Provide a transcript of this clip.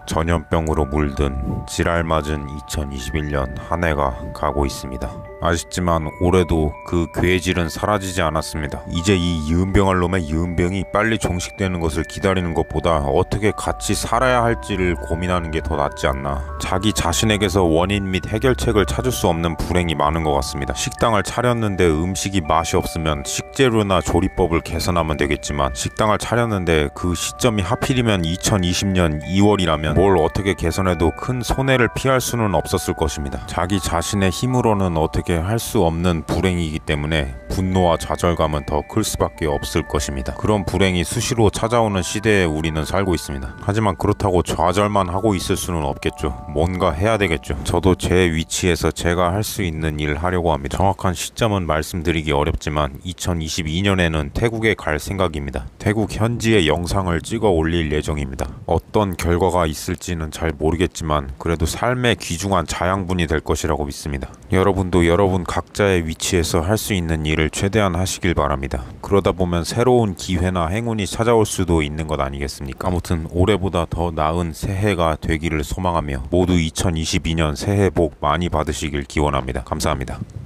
전염병으로 물든 지랄맞은 2021년 한 해가 가고 있습니다. 아쉽지만 올해도 그 괴질은 사라지지 않았습니다. 이제 이 유은병할 놈의 유은병이 빨리 종식되는 것을 기다리는 것보다 어떻게 같이 살아야 할지를 고민하는 게 더 낫지 않나. 자기 자신에게서 원인 및 해결책을 찾을 수 없는 불행이 많은 것 같습니다. 식당을 차렸는데 음식이 맛이 없으면 식재료나 조리법을 개선하면 되겠지만, 식당을 차렸는데 그 시점이 하필이면 2020년 2월이라면 뭘 어떻게 개선해도 큰 손해를 피할 수는 없었을 것입니다. 자기 자신의 힘으로는 어떻게 할 수 없는 불행이기 때문에 분노와 좌절감은 더 클 수밖에 없을 것입니다. 그런 불행이 수시로 찾아오는 시대에 우리는 살고 있습니다. 하지만 그렇다고 좌절만 하고 있을 수는 없겠죠. 뭔가 해야 되겠죠. 저도 제 위치에서 제가 할 수 있는 일을 하려고 합니다. 정확한 시점은 말씀드리기 어렵지만 2022년에는 태국에 갈 생각입니다. 태국 현지의 영상을 찍어 올릴 예정입니다. 어떤 결과가 있을지는 잘 모르겠지만 그래도 삶의 귀중한 자양분이 될 것이라고 믿습니다. 여러분도 여러분 각자의 위치에서 할 수 있는 일을 최대한 하시길 바랍니다. 그러다 보면 새로운 기회나 행운이 찾아올 수도 있는 것 아니겠습니까? 아무튼 올해보다 더 나은 새해가 되기를 소망하며 모두 2022년 새해 복 많이 받으시길 기원합니다. 감사합니다.